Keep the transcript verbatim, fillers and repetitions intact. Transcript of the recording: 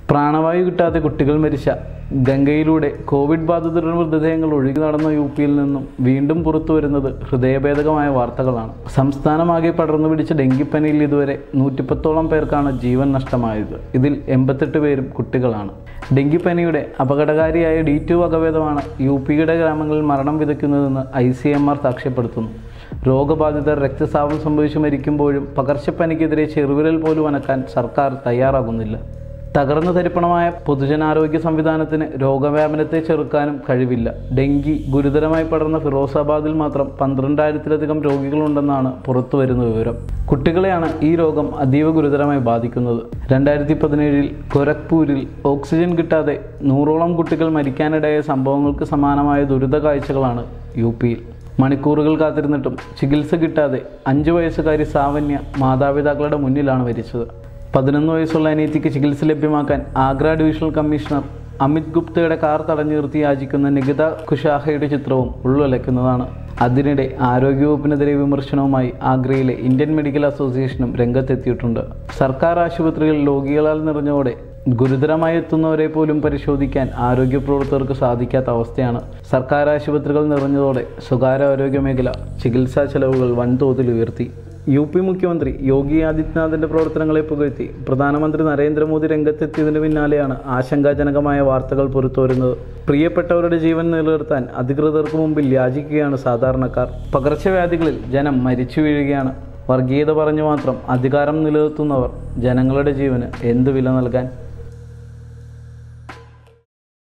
പ്രാണവായു കിട്ടാതെ കുട്ടികൾ മരിച്ച ഗംഗയിലൂടെ കോവിഡ് ബാധിതരുടെ മൃതദേഹങ്ങൾ ഒഴുകി നടന്ന യു പിയിൽ നിന്നും വീണ്ടും പുറത്തു വരുന്നത് ഹൃദയഭേദകമായ വാർത്തകളാണ്. സംസ്ഥാനമാകെ പടർന്നു പിടിച്ച ഡെങ്കിപ്പനിയിൽ ഇതുവരെ നൂറ്റിപ്പത്തോളം പേർക്കാണ് ജീവൻ നഷ്ടമായത്. ഇതിൽ എൺപത്തെട്ട് പേരും കുട്ടികളാണ്. ഡെങ്കിപ്പനിയുടെ അപകടകാരിയായ ഡി ടു വകഭേദമാണ് യു പിയുടെ ഗ്രാമങ്ങളിൽ മരണം വിതയ്ക്കുന്നതെന്ന് ഐ സി എം ആർ സാക്ഷ്യപ്പെടുത്തുന്നു. രോഗബാധിതർ രക്തസ്രാവം സംഭവിച്ചു മരിക്കുമ്പോഴും പകർച്ചപ്പനിക്കെതിരെ ചെറുവിരൽ പോലും അനക്കാൻ സർക്കാർ തയ്യാറാകുന്നില്ല. തകർന്നു തരിപ്പണമായ പൊതുജനാരോഗ്യ സംവിധാനത്തിന് രോഗവ്യാപനത്തെ ചെറുക്കാനും കഴിവില്ല. ഡെങ്കി ഗുരുതരമായി പടർന്ന ഫിറോസാബാദിൽ മാത്രം പന്ത്രണ്ടായിരത്തിലധികം രോഗികളുണ്ടെന്നാണ് പുറത്തുവരുന്ന വിവരം. കുട്ടികളെയാണ് ഈ രോഗം അതീവ ഗുരുതരമായി ബാധിക്കുന്നത്. രണ്ടായിരത്തി പതിനേഴിൽ ഗോരഖ്പൂരിൽ ഓക്സിജൻ കിട്ടാതെ നൂറോളം കുട്ടികൾ മരിക്കാനിടയായ സംഭവങ്ങൾക്ക് സമാനമായ ദുരിത കാഴ്ചകളാണ് യു പിയിൽ. മണിക്കൂറുകൾ കാത്തിരുന്നിട്ടും ചികിത്സ കിട്ടാതെ അഞ്ചു വയസ്സുകാരി സാവന്യ മാതാപിതാക്കളുടെ മുന്നിലാണ് മരിച്ചത്. പതിനൊന്ന് വയസ്സുള്ള അനിയത്തിക്ക് ചികിത്സ ലഭ്യമാക്കാൻ ആഗ്ര ഡിവിഷണൽ കമ്മീഷണർ അമിത് ഗുപ്തയുടെ കാർ തടഞ്ഞു നിർത്തി യാചിക്കുന്ന നികിത കുഷാഹയുടെ ചിത്രവും ഉള്ളുലയ്ക്കുന്നതാണ്. അതിനിടെ ആരോഗ്യവകുപ്പിനെതിരെ വിമർശനവുമായി ആഗ്രയിലെ ഇന്ത്യൻ മെഡിക്കൽ അസോസിയേഷനും രംഗത്തെത്തിയിട്ടുണ്ട്. സർക്കാർ ആശുപത്രികൾ രോഗികളാൽ നിറഞ്ഞതോടെ ഗുരുതരമായി എത്തുന്നവരെ പോലും പരിശോധിക്കാൻ ആരോഗ്യ പ്രവർത്തകർക്ക് സാധിക്കാത്ത അവസ്ഥയാണ്. സർക്കാർ ആശുപത്രികൾ നിറഞ്ഞതോടെ സ്വകാര്യ ആരോഗ്യ മേഖല ചികിത്സാ ചെലവുകൾ വൻതോതിൽ ഉയർത്തി. യു പി മുഖ്യമന്ത്രി യോഗി ആദിത്യനാഥിൻ്റെ പ്രവർത്തനങ്ങളെ പുകഴ്ത്തി പ്രധാനമന്ത്രി നരേന്ദ്രമോദി രംഗത്തെത്തിയതിന് പിന്നാലെയാണ് ആശങ്കാജനകമായ വാർത്തകൾ പുറത്തുവരുന്നത്. പ്രിയപ്പെട്ടവരുടെ ജീവൻ നിലനിർത്താൻ അധികൃതർക്ക് മുമ്പിൽ യാചിക്കുകയാണ് സാധാരണക്കാർ. പകർച്ചവ്യാധികളിൽ ജനം മരിച്ചു വീഴുകയാണ്. വർഗീയത പറഞ്ഞു മാത്രം അധികാരം നിലനിർത്തുന്നവർ ജനങ്ങളുടെ ജീവന് എന്ത് വില നൽകാൻ?